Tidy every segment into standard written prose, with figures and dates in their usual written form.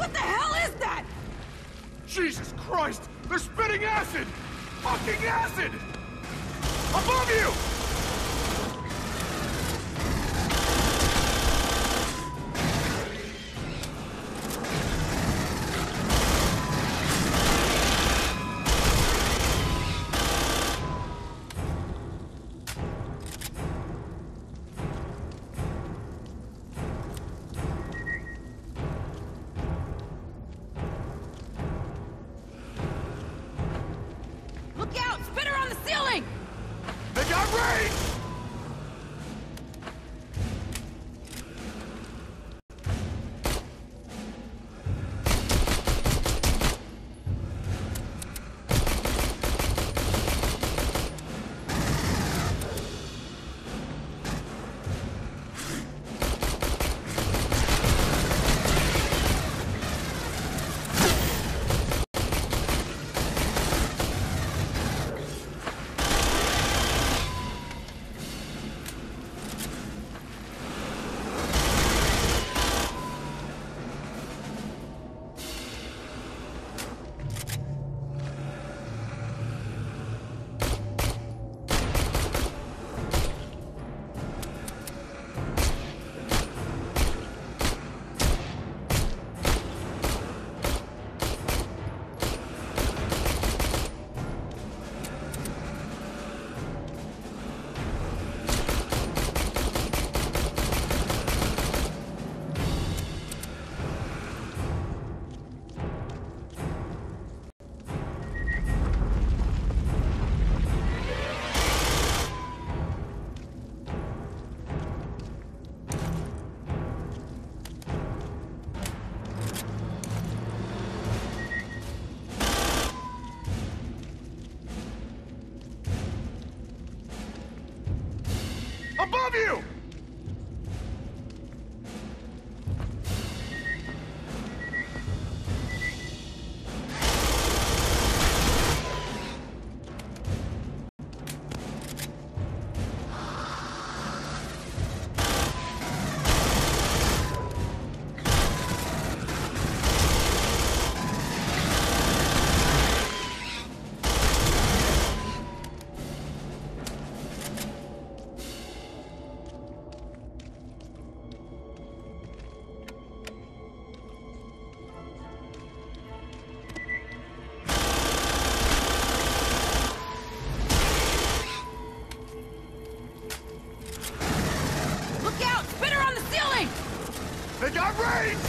What the hell is that? Jesus Christ! They're spitting acid! Fucking acid! Above you! Above you! They got range!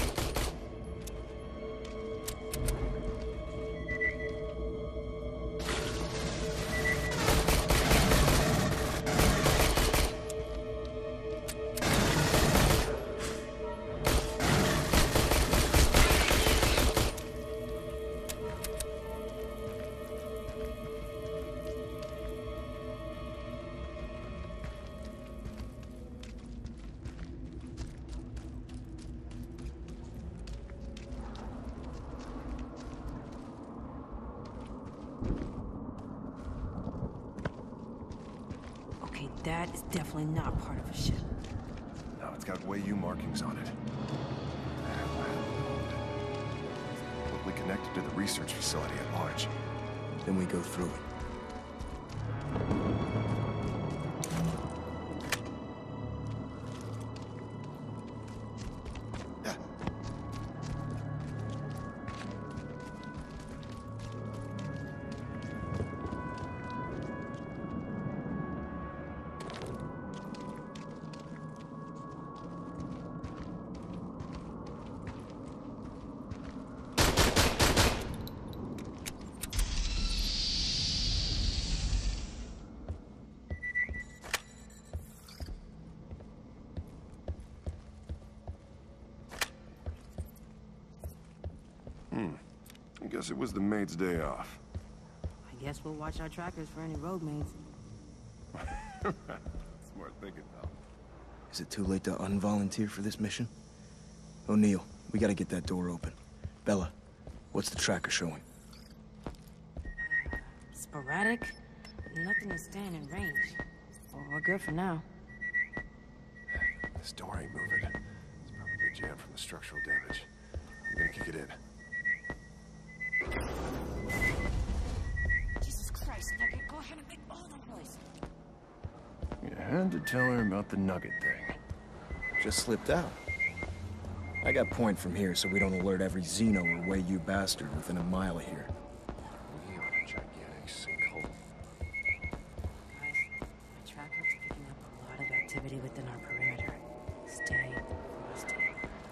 That is definitely not part of a ship. No, it's got Wei-Yu markings on it. Probably connected to the research facility at large. Then we go through it. I guess it was the maid's day off. I guess we'll watch our trackers for any road maids. Smart thinking, pal. Is it too late to unvolunteer for this mission? O'Neill, we gotta get that door open. Bella, what's the tracker showing? Sporadic. Nothing is staying in range. Well, we're good for now. This door ain't moving. It's probably jammed from the structural damage. I'm gonna kick it in. Jesus Christ, Nugget, go ahead and make all the noise. You had to tell her about the nugget thing. Just slipped out. I got point from here so we don't alert every Xeno or Wei-Yu bastard within a mile of here. We are a gigantic sinkhole. Guys, my tracker's picking up a lot of activity within our perimeter. Stay frosty.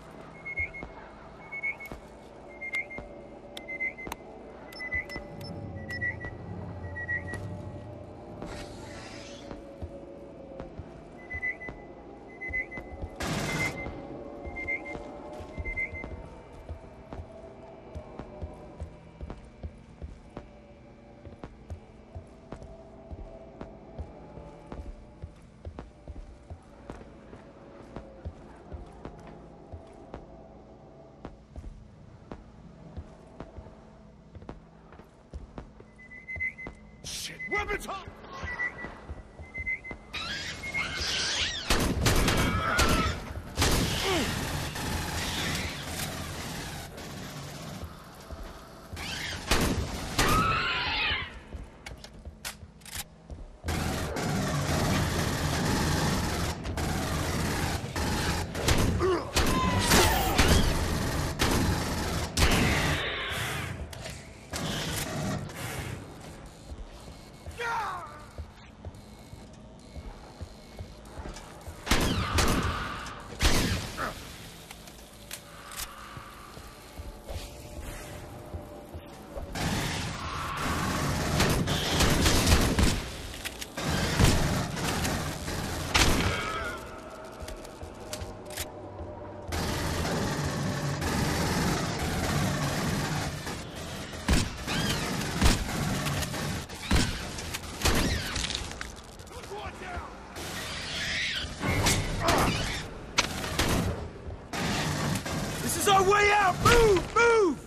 Shit, weapons hot! This is our way out! Move! Move!